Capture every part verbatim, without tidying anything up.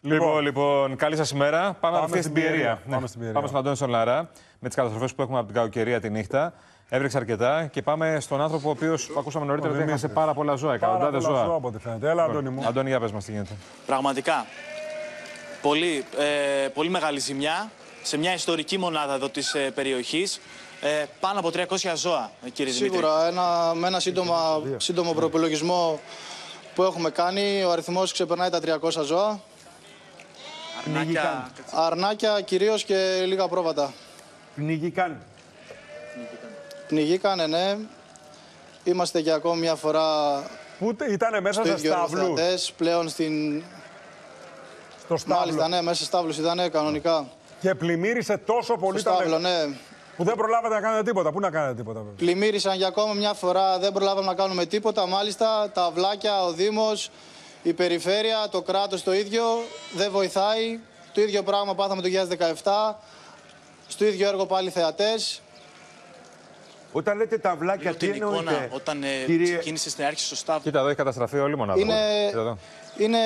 Λοιπόν, λοιπόν, καλή σας ημέρα. Πάμε, Πάμε απευθείας στην Πιερία. Ναι. Πάμε στην Πιερία. Πάμε στον Αντώνη στον Λαρά, με τις καταστροφές που έχουμε από την κακοκαιρία τη νύχτα. Έβρεξε αρκετά και πάμε στον άνθρωπο ο οποίος ακούσαμε νωρίτερα ότι έχασε πάρα πολλά ζώα, εκατοντάδες ζώα. Ζώα από ό,τι φαίνεται. Έλα, Αντώνη μου. Αντώνη, για πες μας τι γίνεται. Πραγματικά. Πολύ, ε, πολύ μεγάλη ζημιά σε μια ιστορική μονάδα εδώ της ε, περιοχής. Ε, πάνω από τριακόσια ζώα, κύριε Δημήτρη. Σίγουρα, ένα, με ένα σύντομα, σύντομο προπολογισμό που έχουμε κάνει, ο αριθμός ξεπερνάει τα τριακόσια ζώα. Αρνάκια. Αρνάκια κυρίως και λίγα πρόβατα. Πνιγήκαν. Πνιγήκανε, ναι. Είμαστε και ακόμη μια φορά Πού ήταν μέσα στο σε ίδιο στάβλους. εργοθεατές, πλέον στην... Στο στάβλο. Μάλιστα, ναι, μέσα σε στάβλους ήταν κανονικά. Και πλημμύρισε τόσο πολύ Στο τα στάβλο, νε... ναι. που δεν προλάβατε να κάνετε τίποτα. Πού να κάνετε τίποτα, βέβαια. Πλημμύρισαν για ακόμα μια φορά, δεν προλάβαμε να κάνουμε τίποτα. Μάλιστα, τα αυλάκια, ο Δήμος, η περιφέρεια, το κράτος το ίδιο δεν βοηθάει. Το ίδιο πράγμα πάθαμε το δύο χιλιάδες δεκαεπτά. Στο ίδιο έργο πάλι θεατές. Όταν λέτε τα αυλάκια, τι την εικόνα εννοείτε, όταν ε, κύριε... ξεκίνησε στην αρχή στο στάβλο. Κοίτα, εδώ έχει καταστραφεί όλη η μονάδα. Είναι, Κοίτα εδώ. είναι,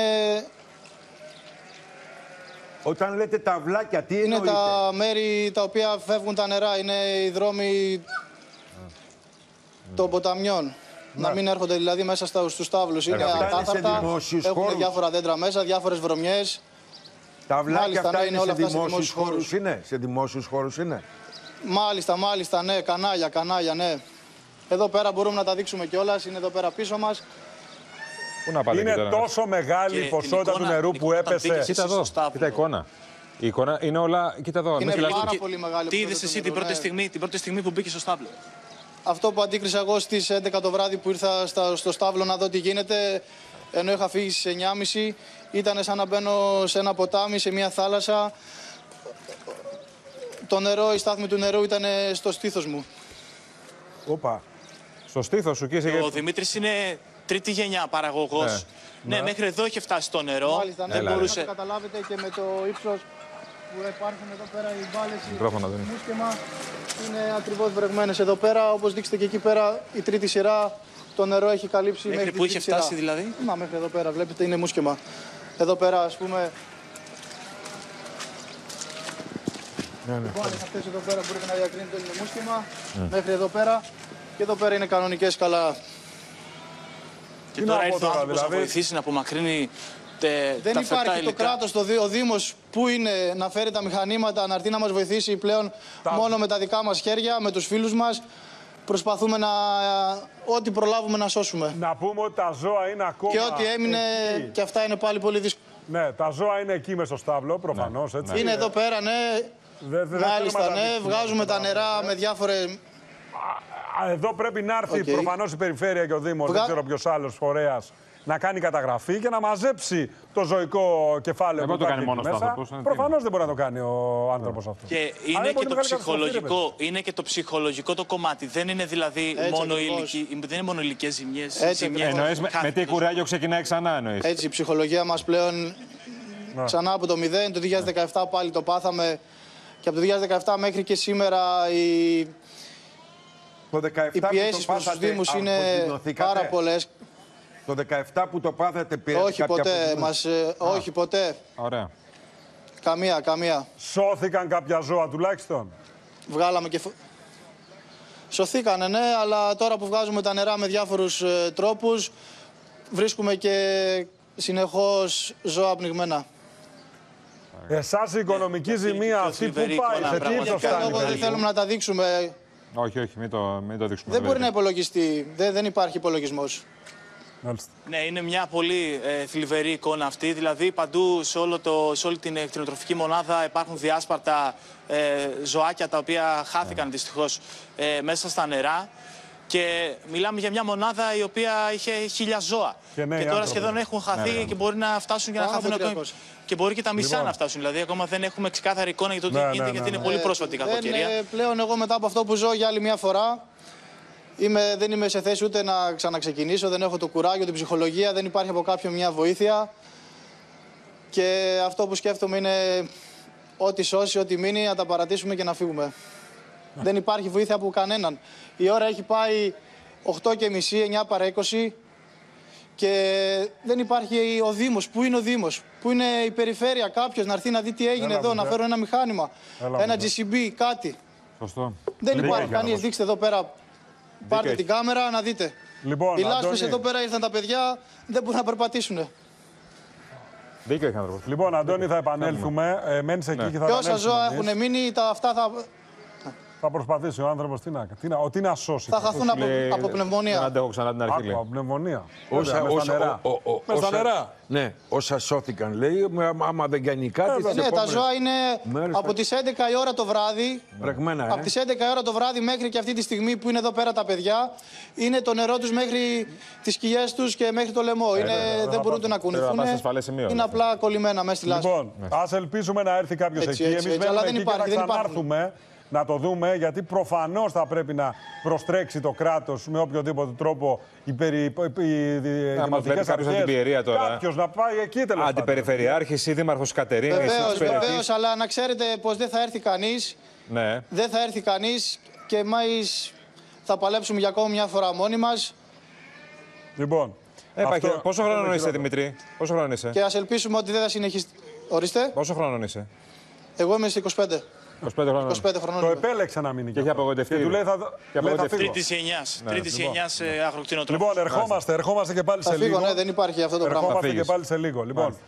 Όταν λέτε τα αυλάκια, τι είναι εννοείτε. τα μέρη τα οποία φεύγουν τα νερά. Είναι οι δρόμοι των ποταμιών. Να μην έρχονται δηλαδή μέσα στα, στους στάβλους. Είναι αυτά είναι σε ακάθαρτα, δημόσιους έχουν χώρους. διάφορα δέντρα μέσα, διάφορες βρωμιές. Τα αυλάκια Μάλιστα, αυτά ναι, είναι, είναι όλα σε αυτά σε δημόσιους δημόσιους χώρους, χώρους. είναι. Σε δημόσιους χώρους είναι. Μάλιστα, μάλιστα, ναι, κανάλια, κανάλια, ναι. Εδώ πέρα μπορούμε να τα δείξουμε κιόλας, είναι εδώ πέρα πίσω μας. Πού να πάτε, Είναι κοίτα, τόσο μεγάλη Και η ποσότητα την του εικόνα- νερού την που εικόνα όταν έπεσε. μπήκες Κοίτα εσύ εδώ, στο στάβλο. κοίτα εικόνα. Η εικόνα είναι όλα. Κοίτα εδώ. Είναι μην φυλάς- πάρα πολύ μεγάλη. Τι είδες ποσότητα εσύ του την νερού, πρώτη, ναι. στιγμή, την πρώτη στιγμή που μπήκε στο στάβλο. Αυτό που αντίκρισα εγώ στις έντεκα το βράδυ που ήρθα στα, στο στάβλο να δω τι γίνεται, ενώ είχα φύγει στις εννιά και μισή, ήταν σαν να μπαίνω σε ένα ποτάμι, σε μια θάλασσα. Το νερό, η στάθμη του νερού ήταν στο στήθος μου. Όπα. Στο στήθος σου και είσαι. Ο Δημήτρης είναι τρίτη γενιά παραγωγός. Ναι, μέχρι εδώ είχε φτάσει το νερό. Μάλιστα, ναι, δεν μπορούσε. μπορούσε. Να το καταλάβετε και με το ύψος που υπάρχουν εδώ πέρα οι μπάλες, Μικρόφωνο, δεν το είναι. μουσκεμα, είναι ακριβώς βρεγμένες εδώ πέρα. Όπως δείξετε και εκεί πέρα, η τρίτη σειρά, το νερό έχει καλύψει Μέχρι μέχρι που την είχε τρίτη σειρά. φτάσει δηλαδή. Να, μέχρι εδώ πέρα, βλέπετε, είναι μουσκεμα. Εδώ πέρα, ας πούμε, Ναι, ναι. λοιπόν, αυτές εδώ πέρα μπορείτε να διακρίνετε είναι μουσκεμα, μέχρι εδώ πέρα. Και εδώ πέρα είναι κανονικές καλά. Και Τι τώρα να πω ήρθε ο τώρα, άνθρωπος να δηλαδή? βοηθήσει να απομακρύνει τε, Δεν τα φερτά υπάρχει το υλικά. κράτος, το, δι- ο Δήμος που είναι να φέρει τα μηχανήματα, να έρθει να μας βοηθήσει πλέον Τα- μόνο με τα δικά μας χέρια, με τους φίλους μας. Προσπαθούμε να ό,τι προλάβουμε να σώσουμε. Να πούμε ότι τα ζώα είναι ακόμα. Και ό,τι έμεινε, εκεί. και αυτά είναι πάλι πολύ δύσκολο. Ναι, τα ζώα είναι εκεί μες στο στάβλο, προφανώς. Έτσι. Είναι εδώ πέρα, ναι. Δεν- δεν θέλουμε Μάλιστα, να τα ναι. δείξουμε Βγάζουμε αυτά τα νερά με διάφορες. Α, Εδώ πρέπει να έρθει Οκ. προφανώς η περιφέρεια και ο Δήμος, Βγα- δεν ξέρω ποιος άλλος φορέας, να κάνει καταγραφή και να μαζέψει το ζωικό κεφάλαιο Ε, που δεν το κάνει υπάρχει μόνος εκεί του μέσα. άνθρωπος, ε, τι Προφανώς δεν μπορεί να το κάνει ο άνθρωπος αυτό. Και Αλλά είναι είναι και, πολύ το μεγάλη καταστροφή, ρε ψυχολογικό, είναι και το ψυχολογικό το κομμάτι. Δεν είναι δηλαδή Έτσι μόνο, ακριβώς. ηλικι... δεν είναι μόνο ηλικές ζημιές. Έτσι ζημιές. ακριβώς. Εννοείς με, Κάθε με τι τόσο. κουράγιο ξεκινάει ξανά, εννοείς. Έτσι, η ψυχολογία μας πλέον ξανά από το μηδέν. Το δύο χιλιάδες δεκαεπτά πάλι το πάθαμε. Και από το δύο χιλιάδες δεκαεπτά μέχρι και σήμερα οι, Το οι δεκαεπτά που πιέσεις το προς τους πάθατε, Δήμους είναι αποδεινωθήκατε. πάρα πολλές. Το δεκαεπτά που το πάθατε, πήρατε Όχι κάποια ποτέ, αποδεινώση. μας, ε, όχι ποτέ. Ωραία. Καμία, καμία. Σώθηκαν κάποια ζώα τουλάχιστον. Βγάλαμε και... φο- Σωθήκανε, ναι, αλλά τώρα που βγάζουμε τα νερά με διάφορους ε, τρόπους, βρίσκουμε και συνεχώς ζώα πνιγμένα. Εσάς η οικονομική είναι ζημία πιο αυτή που θλιβερή πάει, εικόνα, σε τι πραγματικά. ύψος Για ποιο φτάνει. λόγο δεν περίπου? θέλουμε να τα δείξουμε. Όχι, όχι, μην το, μην το δείξουμε. Δεν μπορεί να δηλαδή. υπολογιστεί. Δεν, δεν υπάρχει υπολογισμός. Μάλιστα. Ναι, είναι μια πολύ ε, θλιβερή εικόνα αυτή. Δηλαδή, παντού σε, όλο το, σε όλη την κτηνοτροφική μονάδα υπάρχουν διάσπαρτα ε, ζωάκια τα οποία χάθηκαν δυστυχώς ε, μέσα στα νερά. Και μιλάμε για μια μονάδα η οποία είχε χίλια ζώα. Και νέοι τώρα άνθρωποι. σχεδόν έχουν χαθεί Ναι, ναι. και μπορεί να φτάσουν και να Πάνω από χαθούν ακόμη. τριακόσια. Και μπορεί και τα μισά Λοιπόν. να φτάσουν. Δηλαδή, ακόμα δεν έχουμε ξεκάθαρη εικόνα για το τι Ναι, γίνεται, ναι, γιατί ναι, είναι ναι. πολύ πρόσφατη η Δεν, κακοκαιρία. ε, πλέον εγώ μετά από αυτό που ζω για άλλη μια φορά, είμαι, δεν είμαι σε θέση ούτε να ξαναξεκινήσω, δεν έχω το κουράγιο, την ψυχολογία, δεν υπάρχει από κάποιον μια βοήθεια. Και αυτό που σκέφτομαι είναι ό,τι σώσει, ό,τι μείνει, να τα παρατήσουμε και να φύγουμε. Δεν υπάρχει βοήθεια από κανέναν. Η ώρα έχει πάει οκτώ και μισή, εννιά παρά είκοσι Και δεν υπάρχει ο Δήμος. Πού είναι ο Δήμος, πού είναι η περιφέρεια, κάποιος να έρθει να δει τι έγινε Έλα, εδώ, βέβαια. να φέρουν ένα μηχάνημα, Έλα, ένα βέβαια. τζι σι μπι, κάτι. Σωστό. Δεν Δίκιο υπάρχει έχει κανείς. άνθρωπος. Δείξτε εδώ πέρα. Πάρτε έχει. την κάμερα να δείτε. Λοιπόν, Οι λάσπες Αντώνη. εδώ πέρα ήρθαν τα παιδιά, δεν μπορούν να περπατήσουν. Δίκιο έχει άνθρωπος. Λοιπόν, Αντώνη, θα επανέλθουμε. Ε, μένεις εκεί και θα Και όσα επανέλθουμε ζώα εμείς. έχουν μείνει, τα, αυτά θα, Θα προσπαθήσει ο άνθρωπος τι να, τι να, τι να σώσει. θα χαθούν από, Λέει, από Δεν πνευμονία. αντέχω ξανά την αρχή. Άκου, λέει. από πνευμονία. Όσα, Βέβαια, μες στα όσα, νερά. ο- ο- ο- Μες στα όσα- νερά. Ναι, όσα σώθηκαν λέει, μα- άμα δεν κάνει κάτι. τις Ναι, τα επόμενες ζώα είναι μέρες από θα- τις έντεκα η ώρα το βράδυ. Πραγμένα, Από ε. τις έντεκα η ώρα το βράδυ μέχρι και αυτή τη στιγμή που είναι εδώ πέρα τα παιδιά, είναι το νερό τους μέχρι τις κοιλιές τους και μέχρι το λαιμό. Είναι, δεν μπορούν να Πρέπει να κουνηθούν. πας σε ασφαλές σημείο, Είναι δηλαδή. απλά κολλημένα μέσα στη λάσπη. Λοιπόν, ας ελπίσουμε να έρθει κάποιος Έτσι, εκεί. έτσι, Εμείς έτσι, αλλά μένουμε δεν εκεί και υπάρχει, να δεν υπάρχουν. ξανάρθουμε να το δούμε, γιατί προφανώς θα πρέπει να προστρέξει το κράτος με οποιοδήποτε τρόπο οι, περι, οι, οι δημοτικές βλέπει κάποιος από την αρχές. Πιερία τώρα. Κάποιος να πάει εκεί τέλος πάντων. Αντιπεριφερειάρχης ή δήμαρχος Κατερίνης. Βεβαίως, της περιοχής. βεβαίως, αλλά να ξέρετε πως δεν θα έρθει κανείς. Ναι. Δεν θα έρθει κανείς και εμείς θα παλέψουμε για ακόμη μια φορά μόνοι μας. Λοιπόν, Ε, υπάρχει- αυτό- Πόσο αυτό χρόνο είναι είσαι, χειρότερο. Δημητρή, πόσο χρόνο είσαι. Και ας ελπίσουμε ότι δεν θα συνεχίσει. Ορίστε, Πόσο χρόνο είσαι. εγώ είμαι στις είκοσι πέντε. είκοσι πέντε χρονών. είκοσι πέντε χρονών. Το είμαι. επέλεξε να μείνει Και έχει απογοητευτεί. Και του λέει θα, Και λέει, θα απογοητευτεί. φύγω. Τρίτης γενιάς. Τρίτης λοιπόν. γενιάς ε, αγροκτηνοτρόφους. Λοιπόν, ερχόμαστε, ερχόμαστε και πάλι Θα σε φύγω, λίγο. ναι, δεν υπάρχει αυτό το πράγμα. Ερχόμαστε και φύγεις. πάλι σε λίγο. Λοιπόν,